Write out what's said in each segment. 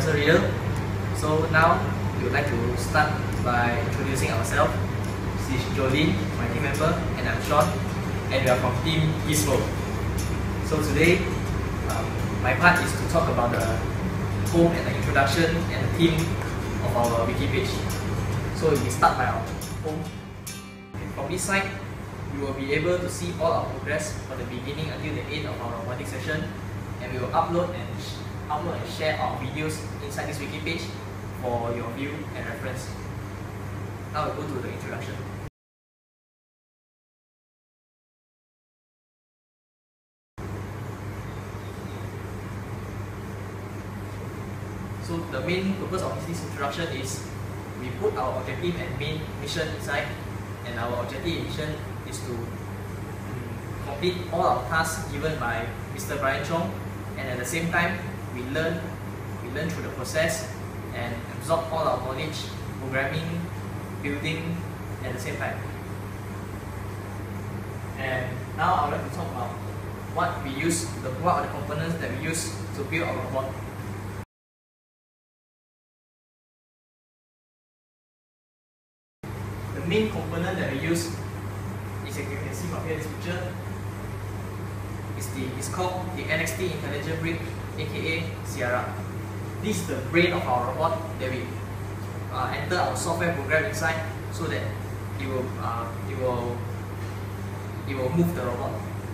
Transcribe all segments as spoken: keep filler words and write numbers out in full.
answer riddle. So now we would like to start by introducing ourselves. This is Jolene, my team member, and I'm Sean, and we are from Team Gizmo. So today, um, my part is to talk about the home and the introduction and the theme of our wiki page. So we start by our home. From this side, you will be able to see all our progress from the beginning until the end of our robotic session, and we will upload and upload and share our videos inside this wiki page for your view and reference. Now we'll go to the introduction. So the main purpose of this introduction is we put our objective and main mission inside, and our objective and mission is to um, complete all our tasks given by Mister Brian Chong, and at the same time we learn we learn through the process and absorb all our knowledge, programming, building at the same time. And now I would like to talk about what we use, the what are the components that we use to build our robot. The main component that we use is, as you can see from here, this picture, is the is called the N X T Intelligent Brick, aka Sierra. This is the brain of our robot that we uh, enter our software program inside, so that it will uh, it will it will move the robot.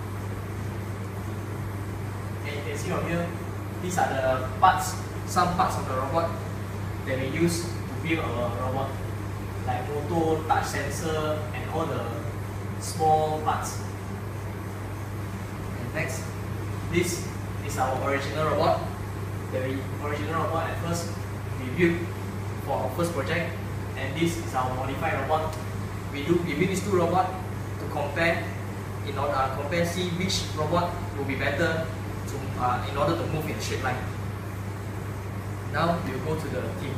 And you can see from here, these are the parts, some parts of the robot that we use to build our robot, like motor, touch sensor, and all the small parts. And next, this is our original robot. The original robot at first we built for our first project, and this is our modified robot. We do we build these two robots to compare, in order uh, compare see which robot will be better to uh, in order to move in a straight line. Now we'll go to the team.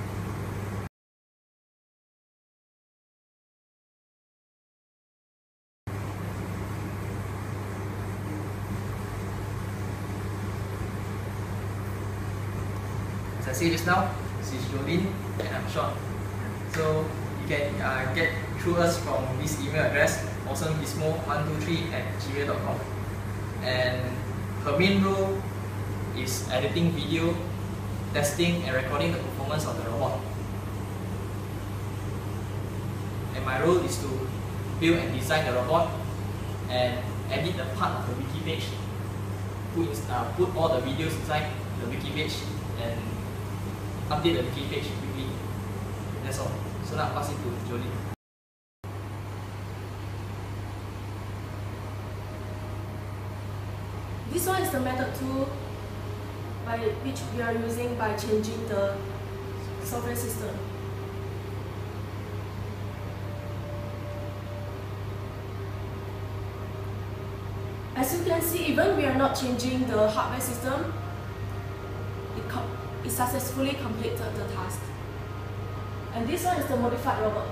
As I said just now, this is Jolene and I'm Sean. So you can uh, get through us from this email address, awesomegizmo one two three at gmail dot com. And her main role is editing video, testing and recording the performance of the robot. And my role is to build and design the robot and edit the part of the wiki page, put, uh, put all the videos inside the wiki page, and update the wiki page quickly. That's all. So now I'll pass it to Jolie. This one is the method two by which we are using by changing the software system. As you can see, even we are not changing the hardware system, it, com it successfully completed the task. And this one is the modified robot.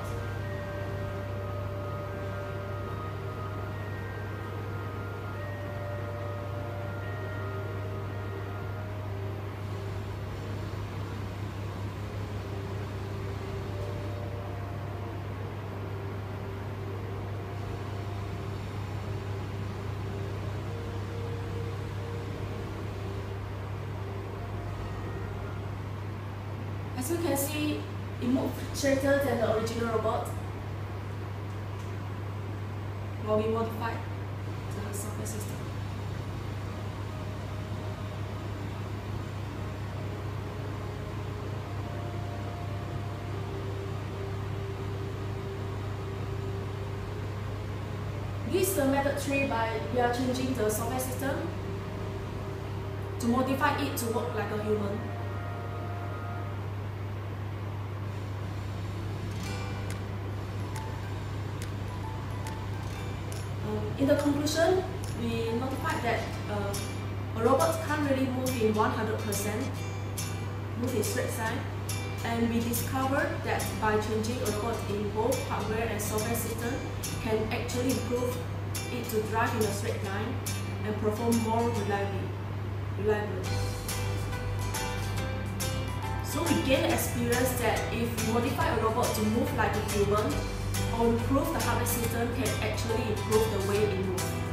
As you can see, it moved straighter than the original robot while we modified the software system. This is the method three by we are changing the software system to modify it to work like a human. In the conclusion, we notified that uh, a robot can't really move in one hundred percent, move in straight line, and we discovered that by changing a robot in both hardware and software system can actually improve it to drive in a straight line and perform more reliably. reliably. So we gain the experience that if we modify a robot to move like a human, or improve the hardware system can actually improve the way it moves.